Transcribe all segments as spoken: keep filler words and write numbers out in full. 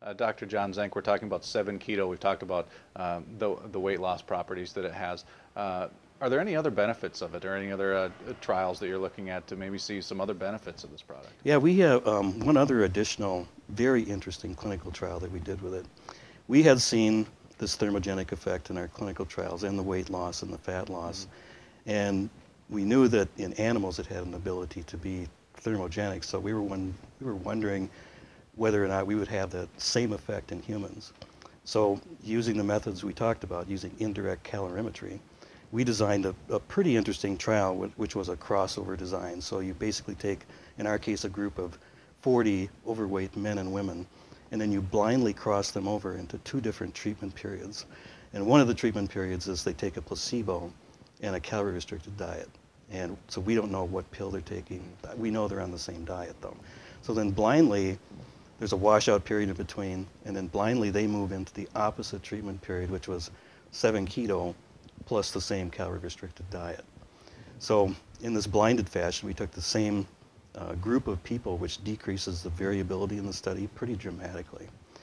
Uh, Doctor John Zenk, we're talking about seven keto. We've talked about um, the, the weight loss properties that it has. Uh, are there any other benefits of it, or any other uh, trials that you're looking at to maybe see some other benefits of this product? Yeah, we have um, one other additional very interesting clinical trial that we did with it. We had seen this thermogenic effect in our clinical trials and the weight loss and the fat loss. Mm-hmm. And we knew that in animals it had an ability to be thermogenic, so we were, one, we were wondering whether or not we would have that same effect in humans. So using the methods we talked about, using indirect calorimetry, we designed a, a pretty interesting trial, which was a crossover design. So you basically take, in our case, a group of forty overweight men and women, and then you blindly cross them over into two different treatment periods. And one of the treatment periods is they take a placebo and a calorie-restricted diet. And so we don't know what pill they're taking. We know they're on the same diet, though. So then blindly, there's a washout period in between, and then blindly they move into the opposite treatment period, which was seven keto plus the same calorie-restricted diet. So in this blinded fashion, we took the same uh, group of people, which decreases the variability in the study pretty dramatically.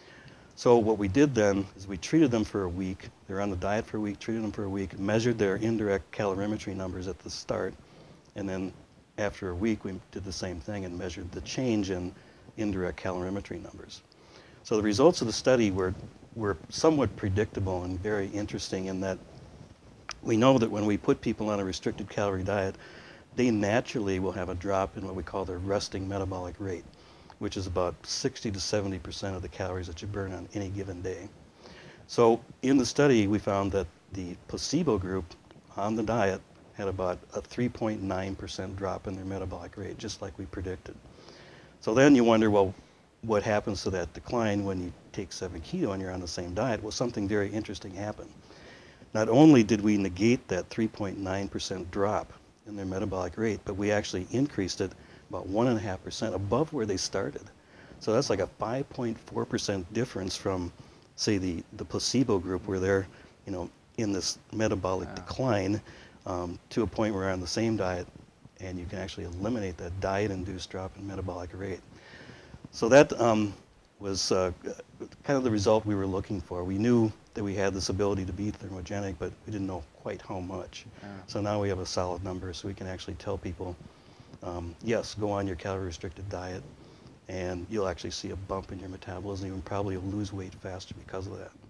So what we did then is we treated them for a week. They were on the diet for a week, treated them for a week, measured their indirect calorimetry numbers at the start, and then after a week we did the same thing and measured the change in indirect calorimetry numbers. So the results of the study were, were somewhat predictable and very interesting in that we know that when we put people on a restricted calorie diet, they naturally will have a drop in what we call their resting metabolic rate, which is about sixty to seventy percent of the calories that you burn on any given day. So in the study, we found that the placebo group on the diet had about a three point nine percent drop in their metabolic rate, just like we predicted. So then you wonder, well, what happens to that decline when you take seven keto and you're on the same diet? Well, something very interesting happened. Not only did we negate that three point nine percent drop in their metabolic rate, but we actually increased it about one point five percent above where they started. So that's like a five point four percent difference from, say, the, the placebo group where they're, you know, in this metabolic wow. decline um, to a point where they're on the same diet, and you can actually eliminate that diet-induced drop in metabolic rate. So that um, was uh, kind of the result we were looking for. We knew that we had this ability to be thermogenic, but we didn't know quite how much. Yeah. So now we have a solid number, so we can actually tell people, um, yes, go on your calorie-restricted diet, and you'll actually see a bump in your metabolism, and probably lose weight faster because of that.